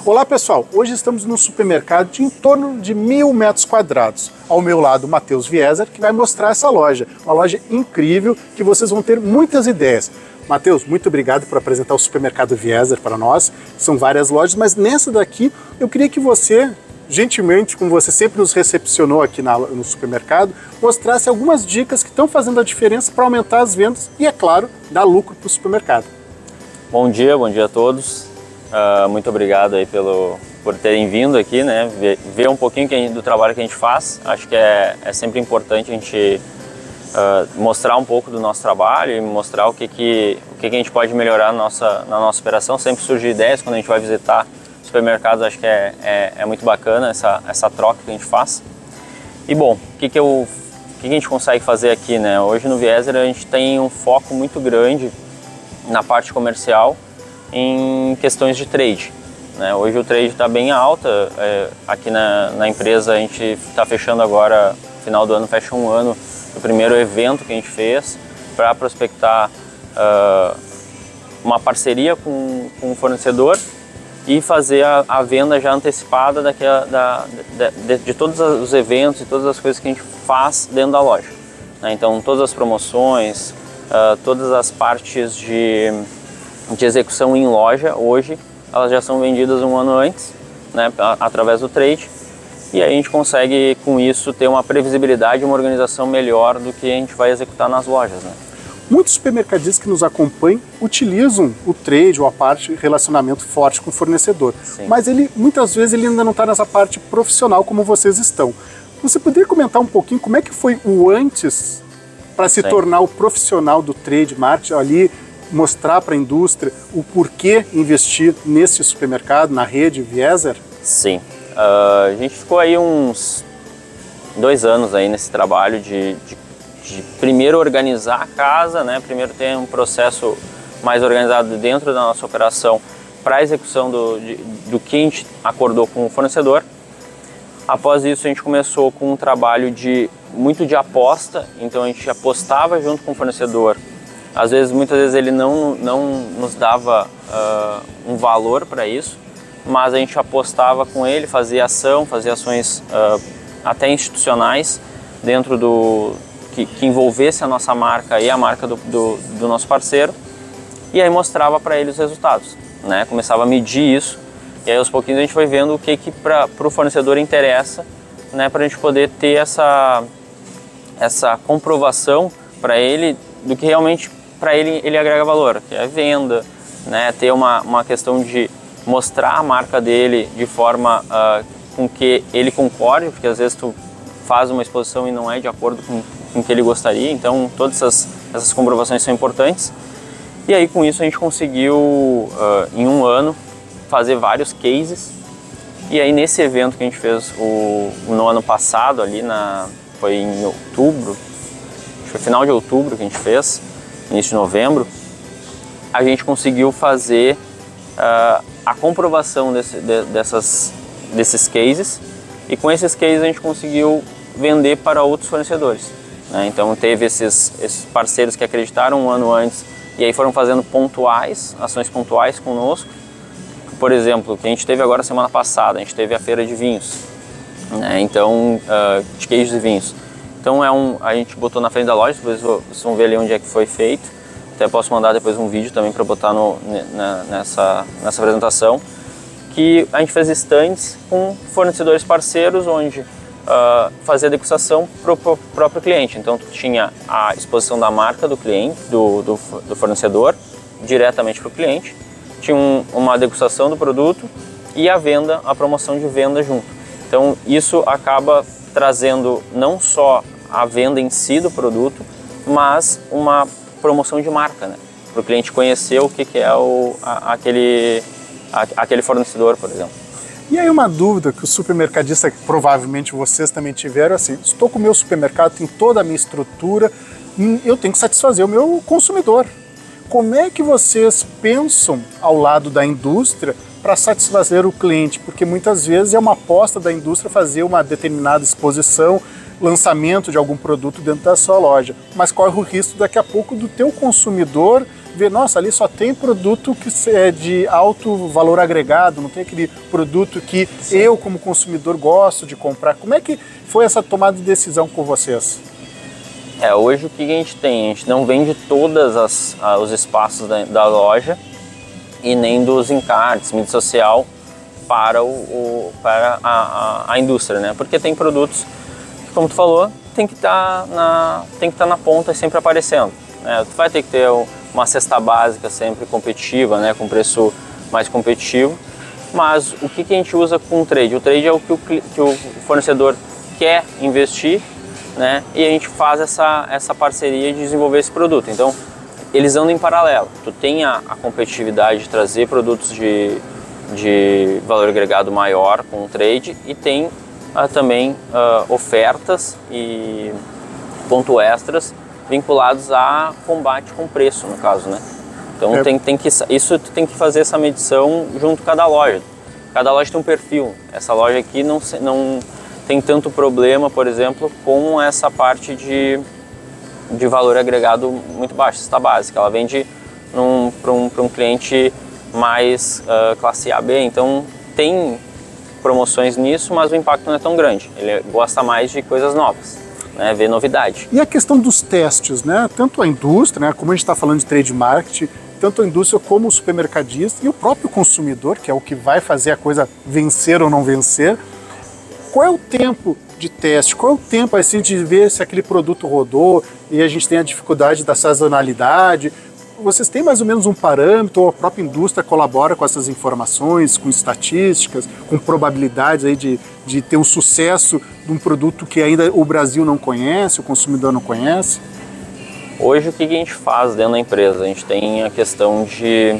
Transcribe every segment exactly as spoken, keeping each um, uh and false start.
Olá pessoal, hoje estamos num supermercado de em torno de mil metros quadrados. Ao meu lado, o Matheus Wieser, que vai mostrar essa loja. Uma loja incrível que vocês vão ter muitas ideias. Matheus, muito obrigado por apresentar o supermercado Wieser para nós. São várias lojas, mas nessa daqui eu queria que você, gentilmente, como você sempre nos recepcionou aqui na, no supermercado, mostrasse algumas dicas que estão fazendo a diferença para aumentar as vendas e, é claro, dar lucro para o supermercado. Bom dia, bom dia a todos. Uh, muito obrigado aí pelo, por terem vindo aqui, né? Ver, ver um pouquinho que, do trabalho que a gente faz. Acho que é, é sempre importante a gente uh, mostrar um pouco do nosso trabalho e mostrar o que, que, o que, que a gente pode melhorar na nossa, na nossa operação. Sempre surgem ideias quando a gente vai visitar supermercados. Acho que é, é, é muito bacana essa, essa troca que a gente faz. E bom, o que, que, eu, o que, que a gente consegue fazer aqui, né? Hoje no Wieser a gente tem um foco muito grande na parte comercial em questões de trade, né? Hoje o trade está bem alta, é, aqui na, na empresa a gente está fechando agora, final do ano fecha um ano, o primeiro evento que a gente fez para prospectar uh, uma parceria com, com o fornecedor e fazer a, a venda já antecipada daquela, da, de, de, de todos os eventos e todas as coisas que a gente faz dentro da loja, né? Então todas as promoções, uh, todas as partes de de execução em loja, hoje elas já são vendidas um ano antes, né, através do trade, e aí a gente consegue com isso ter uma previsibilidade, uma organização melhor do que a gente vai executar nas lojas, né? Muitos supermercadistas que nos acompanham utilizam o trade ou a parte de relacionamento forte com o fornecedor. Sim. Mas ele muitas vezes ele ainda não está nessa parte profissional como vocês estão. Você poderia comentar um pouquinho como é que foi o antes para se Sim. tornar o profissional do trade marketing ali, mostrar para a indústria o porquê investir nesse supermercado, na rede Wieser? Sim, uh, a gente ficou aí uns dois anos aí nesse trabalho de, de, de primeiro organizar a casa, né? Primeiro ter um processo mais organizado dentro da nossa operação para a execução do, de, do que a gente acordou com o fornecedor. Após isso a gente começou com um trabalho de, muito de aposta, então a gente apostava junto com o fornecedor. Às vezes, muitas vezes ele não, não nos dava uh, um valor para isso, mas a gente apostava com ele, fazia ação, fazia ações uh, até institucionais dentro do que, que envolvesse a nossa marca e a marca do, do, do nosso parceiro, e aí mostrava para ele os resultados, né? Começava a medir isso, e aí aos pouquinhos a gente foi vendo o que, que para o fornecedor interessa, né? Para a gente poder ter essa, essa comprovação para ele do que realmente para ele ele agrega valor, que é venda, né? Ter uma, uma questão de mostrar a marca dele de forma uh, com que ele concorde, porque às vezes tu faz uma exposição e não é de acordo com, com o que ele gostaria, então todas essas, essas comprovações são importantes. E aí com isso a gente conseguiu, uh, em um ano, fazer vários cases, e aí nesse evento que a gente fez o, no ano passado, ali na, foi em outubro, acho que foi final de outubro que a gente fez, início de novembro, a gente conseguiu fazer uh, a comprovação desse, de, dessas, desses cases, e com esses cases a gente conseguiu vender para outros fornecedores, né? Então teve esses, esses parceiros que acreditaram um ano antes e aí foram fazendo pontuais, ações pontuais conosco. Por exemplo, que a gente teve agora semana passada, a gente teve a feira de vinhos, né? Então, uh, de queijos e vinhos. Então é um, a gente botou na frente da loja, depois vocês vão ver ali onde é que foi feito. Até posso mandar depois um vídeo também para botar no, na, nessa, nessa apresentação. Que a gente fez estandes com fornecedores parceiros, onde uh, fazia degustação para o próprio cliente. Então tu tinha a exposição da marca do cliente, do, do, do fornecedor, diretamente para o cliente. Tinha um, uma degustação do produto e a venda, a promoção de venda junto. Então isso acaba trazendo não só a venda em si do produto, mas uma promoção de marca, né? Para o cliente conhecer o que, que é o, a, aquele, a, aquele fornecedor, por exemplo. E aí uma dúvida que o supermercadista, que provavelmente vocês também tiveram, assim, estou com o meu supermercado, tem toda a minha estrutura, eu tenho que satisfazer o meu consumidor. Como é que vocês pensam ao lado da indústria para satisfazer o cliente? Porque muitas vezes é uma aposta da indústria fazer uma determinada exposição, lançamento de algum produto dentro da sua loja, mas corre o risco daqui a pouco do teu consumidor vê, nossa, ali só tem produto que é de alto valor agregado, não tem aquele produto que Sim. eu, como consumidor, gosto de comprar. Como é que foi essa tomada de decisão com vocês? É, hoje o que a gente tem? A gente não vende todos os espaços da, da loja e nem dos encartes, mídia social para, o, o, para a, a, a indústria, né? Porque tem produtos que, como tu falou, tem que estar na, tem que estar na ponta e sempre aparecendo, né? Tu vai ter que ter uma cesta básica sempre competitiva, né? Com preço mais competitivo, mas o que, que a gente usa com o trade? O trade é o que o, que o fornecedor quer investir, né? E a gente faz essa, essa parceria de desenvolver esse produto. Então, eles andam em paralelo. Tu tem a, a competitividade de trazer produtos de, de valor agregado maior com o trade e tem uh, também uh, ofertas e ponto extras vinculados a combate com preço, no caso, né? Então, é. tem, tem que, isso tu tem que fazer essa medição junto com cada loja. Cada loja tem um perfil. Essa loja aqui não... não tem tanto problema, por exemplo, com essa parte de, de valor agregado muito baixo, cesta básica. Ela vende para um, um cliente mais uh, classe A, B, então tem promoções nisso, mas o impacto não é tão grande. Ele gosta mais de coisas novas, né, ver novidade. E a questão dos testes, né? Tanto a indústria, né, como a gente está falando de trade marketing, tanto a indústria como o supermercadista e o próprio consumidor, que é o que vai fazer a coisa vencer ou não vencer. Qual é o tempo de teste? Qual é o tempo assim, de ver se aquele produto rodou e a gente tem a dificuldade da sazonalidade? Vocês têm mais ou menos um parâmetro, ou a própria indústria colabora com essas informações, com estatísticas, com probabilidades aí de, de ter um sucesso de um produto que ainda o Brasil não conhece, o consumidor não conhece? Hoje o que a gente faz dentro da empresa? A gente tem a questão de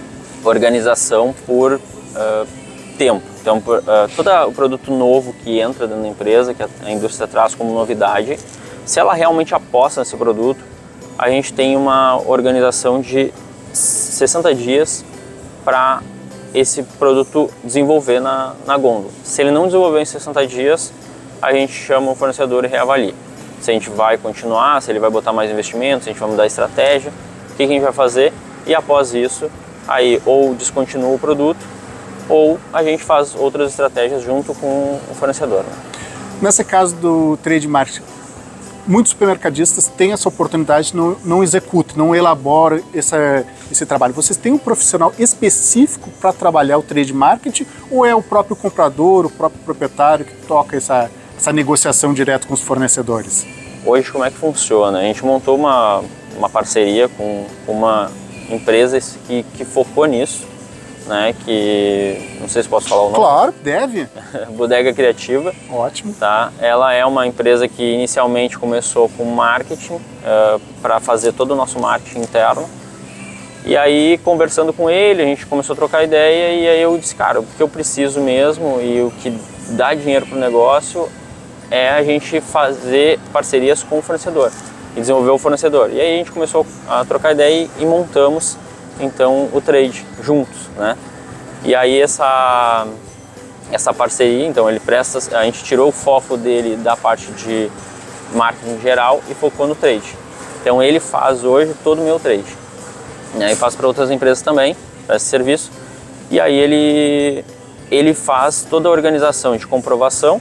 organização por uh, tempo. Então, uh, todo o produto novo que entra dentro da empresa, que a, a indústria traz como novidade, se ela realmente aposta nesse produto, a gente tem uma organização de sessenta dias para esse produto desenvolver na, na gôndola. Se ele não desenvolver em sessenta dias, a gente chama o fornecedor e reavalia. Se a gente vai continuar, se ele vai botar mais investimentos, se a gente vai mudar a estratégia, o que, que a gente vai fazer, e após isso, aí ou descontinua o produto, ou a gente faz outras estratégias junto com o fornecedor. Nesse caso do trade marketing, muitos supermercadistas têm essa oportunidade, não, não executam, não elaboram essa, esse trabalho. Vocês têm um profissional específico para trabalhar o trade marketing ou é o próprio comprador, o próprio proprietário que toca essa, essa negociação direto com os fornecedores? Hoje como é que funciona? A gente montou uma, uma parceria com uma empresa que, que focou nisso, né, que não sei se posso falar o nome. Claro, deve. Bodega Criativa. Ótimo. Tá? Ela é uma empresa que inicialmente começou com marketing, uh, para fazer todo o nosso marketing interno. E aí, conversando com ele, a gente começou a trocar ideia e aí eu disse, cara, o que eu preciso mesmo e o que dá dinheiro para o negócio é a gente fazer parcerias com o fornecedor e desenvolver o fornecedor. E aí a gente começou a trocar ideia e montamos então o trade juntos, né? E aí essa essa parceria, então ele presta, a gente tirou o foco dele da parte de marketing geral e focou no trade. Então ele faz hoje todo o meu trade, né? E faz para outras empresas também, para esse serviço. E aí ele ele faz toda a organização de comprovação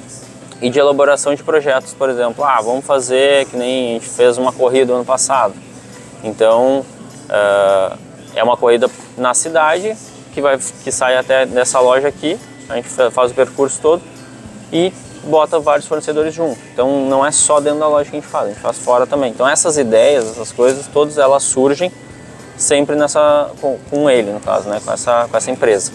e de elaboração de projetos, por exemplo, ah, vamos fazer que nem a gente fez uma corrida ano passado. Então uh, é uma corrida na cidade que, vai, que sai até dessa loja aqui, a gente faz o percurso todo e bota vários fornecedores junto. Então não é só dentro da loja que a gente faz, a gente faz fora também. Então essas ideias, essas coisas, todas elas surgem sempre nessa, com, com ele, no caso, né, com, essa, com essa empresa.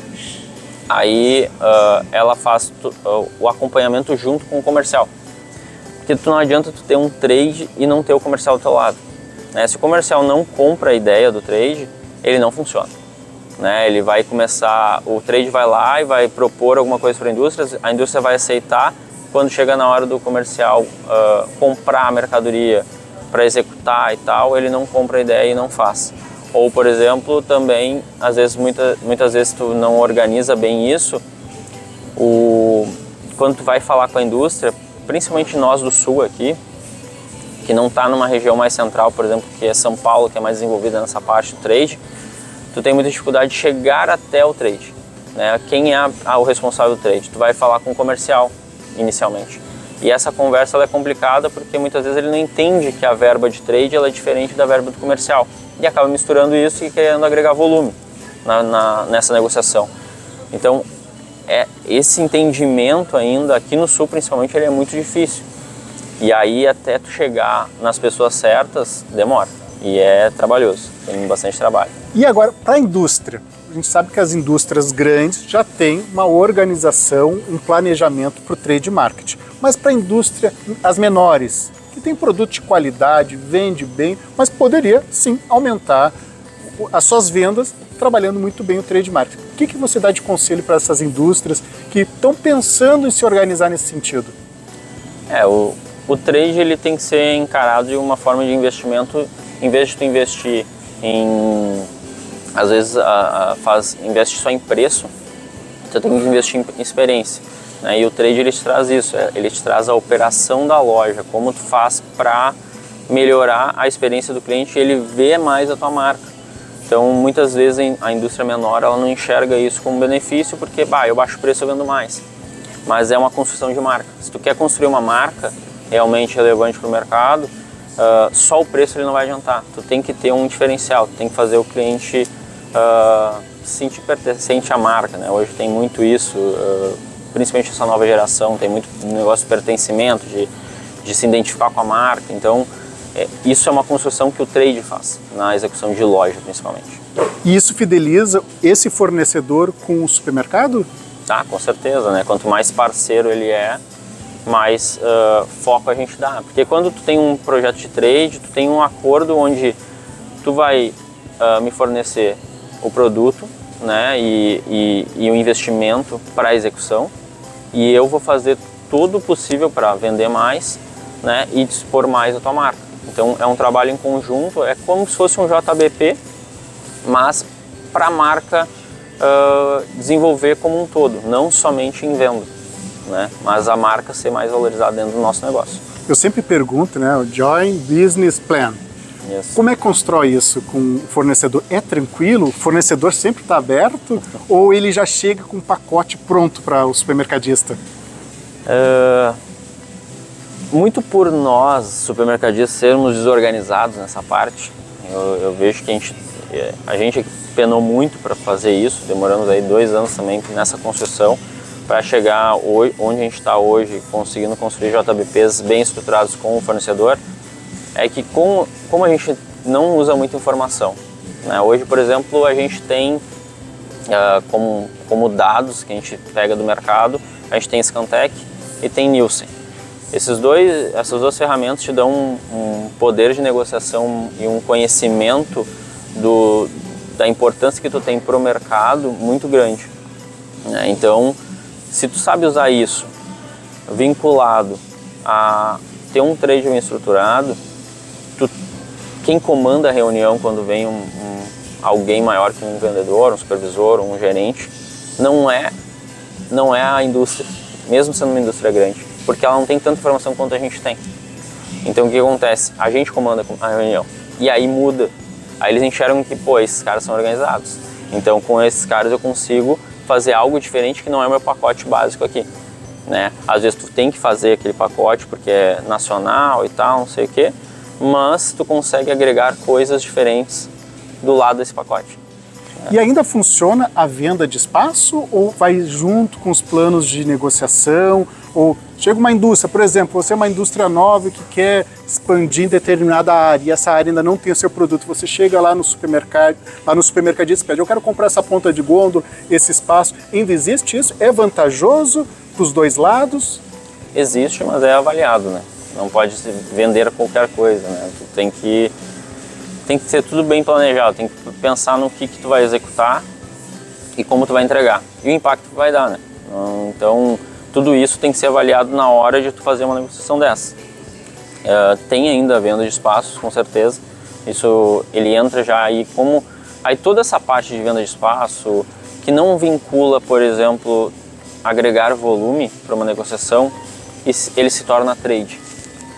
Aí uh, ela faz tu, uh, o acompanhamento junto com o comercial. Porque tu não adianta tu ter um trade e não ter o comercial do teu lado, né? Se o comercial não compra a ideia do trade, ele não funciona, né? Ele vai começar, o trade vai lá e vai propor alguma coisa para a indústria, a indústria vai aceitar, quando chega na hora do comercial uh, comprar a mercadoria para executar e tal, ele não compra a ideia e não faz. Ou, por exemplo, também, às vezes, muita, muitas vezes tu não organiza bem isso, o, quando tu vai falar com a indústria, principalmente nós do Sul aqui, que não está numa região mais central, por exemplo, que é São Paulo, que é mais desenvolvida nessa parte do trade, tu tem muita dificuldade de chegar até o trade, né? Quem é a, a, o responsável do trade? Tu vai falar com o comercial, inicialmente. E essa conversa ela é complicada porque muitas vezes ele não entende que a verba de trade ela é diferente da verba do comercial. E acaba misturando isso e querendo agregar volume na, na, nessa negociação. Então, é, esse entendimento ainda, aqui no Sul principalmente, ele é muito difícil. E aí até tu chegar nas pessoas certas, demora. E é trabalhoso, tem bastante trabalho. E agora, para a indústria? A gente sabe que as indústrias grandes já têm uma organização, um planejamento para o trade marketing. Mas para a indústria, as menores, que tem produto de qualidade, vende bem, mas poderia sim aumentar as suas vendas trabalhando muito bem o trade marketing. O que, que você dá de conselho para essas indústrias que estão pensando em se organizar nesse sentido? É, o, o trade ele tem que ser encarado de uma forma de investimento, em vez de tu investir em, às vezes a, a faz, investe só em preço, tu tem que investir em experiência. Né? E o trade ele te traz isso, ele te traz a operação da loja, como tu faz para melhorar a experiência do cliente e ele vê mais a tua marca. Então, muitas vezes a indústria menor ela não enxerga isso como benefício porque, bah, eu baixo o preço, eu vendo mais. Mas é uma construção de marca. Se tu quer construir uma marca realmente relevante para o mercado, uh, só o preço ele não vai adiantar. Tu tem que ter um diferencial, tu tem que fazer o cliente uh, se sentir pertencente à marca. Né? Hoje tem muito isso, uh, principalmente essa nova geração, tem muito negócio de pertencimento, de, de se identificar com a marca. Então, É, isso é uma construção que o trade faz, na execução de loja principalmente. E isso fideliza esse fornecedor com o supermercado? Ah, com certeza, né? Quanto mais parceiro ele é, mais uh, foco a gente dá. Porque quando tu tem um projeto de trade, tu tem um acordo onde tu vai uh, me fornecer o produto, né? E, e, e o investimento para a execução, e eu vou fazer tudo o possível para vender mais, né? E dispor mais a tua marca. Então é um trabalho em conjunto, é como se fosse um J B P, mas para a marca uh, desenvolver como um todo, não somente em venda, né? Mas a marca ser mais valorizada dentro do nosso negócio. Eu sempre pergunto, né, o Joint Business Plan. Isso. Como é que constrói isso com o fornecedor? É tranquilo? O fornecedor sempre está aberto ou ele já chega com um pacote pronto para o supermercadista? Uh... Muito por nós, supermercadistas, sermos desorganizados nessa parte. Eu, eu vejo que a gente, a gente penou muito para fazer isso, demoramos aí dois anos também nessa construção para chegar hoje, onde a gente está hoje, conseguindo construir J B Ps bem estruturados com o fornecedor. É que com, como a gente não usa muita informação, né? Hoje, por exemplo, a gente tem uh, como, como dados que a gente pega do mercado, a gente tem Scantec e tem Nielsen. Esses dois, essas duas ferramentas te dão um, um poder de negociação e um conhecimento do, da importância que tu tem para o mercado muito grande. Né? Então, se tu sabe usar isso vinculado a ter um trade bem estruturado, tu, quem comanda a reunião quando vem um, um, alguém maior que um vendedor, um supervisor, um gerente, não é, não é a indústria, mesmo sendo uma indústria grande. Porque ela não tem tanta informação quanto a gente tem. Então o que acontece? A gente comanda a reunião e aí muda. Aí eles enxergam que, pô, esses caras são organizados. Então com esses caras eu consigo fazer algo diferente que não é o meu pacote básico aqui. Né? Às vezes tu tem que fazer aquele pacote porque é nacional e tal, não sei o quê, mas tu consegue agregar coisas diferentes do lado desse pacote. E ainda funciona a venda de espaço ou vai junto com os planos de negociação? Ou chega uma indústria, por exemplo, você é uma indústria nova que quer expandir em determinada área e essa área ainda não tem o seu produto, você chega lá no supermercado, lá no supermercadista e pede, eu quero comprar essa ponta de gôndola, esse espaço. Ainda existe isso? É vantajoso para os dois lados? Existe, mas é avaliado, né? Não pode se vender qualquer coisa, né? Tu tem que tem que ser tudo bem planejado, tem que pensar no que, que tu vai executar e como tu vai entregar e o impacto que vai dar, né? Então, tudo isso tem que ser avaliado na hora de tu fazer uma negociação dessa. Uh, tem ainda a venda de espaços, com certeza. Isso, ele entra já aí como... Aí toda essa parte de venda de espaço, que não vincula, por exemplo, agregar volume para uma negociação, ele se torna trade.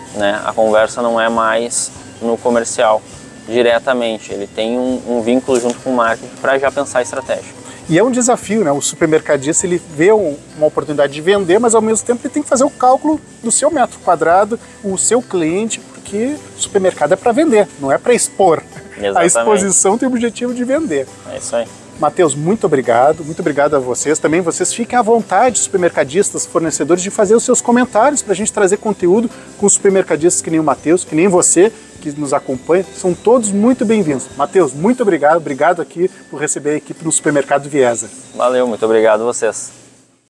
né? A conversa não é mais no comercial diretamente, ele tem um, um vínculo junto com o marketing para já pensar estratégia. E é um desafio, né? O supermercadista, ele vê uma oportunidade de vender, mas ao mesmo tempo ele tem que fazer o cálculo do seu metro quadrado, o seu cliente, porque o supermercado é para vender, não é para expor. Exatamente. A exposição tem o objetivo de vender. É isso aí. Matheus, muito obrigado, muito obrigado a vocês. Também vocês fiquem à vontade, supermercadistas, fornecedores, de fazer os seus comentários para a gente trazer conteúdo com supermercadistas que nem o Matheus, que nem você, que nos acompanha. São todos muito bem-vindos. Matheus, muito obrigado, obrigado aqui por receber a equipe do Supermercado Viesa. Valeu, muito obrigado a vocês.